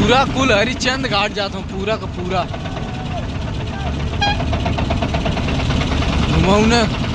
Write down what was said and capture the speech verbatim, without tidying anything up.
पूरा कुल हरिश्चंद्र घाट जाता हूँ, पूरा का पूरा घुमाऊ ना।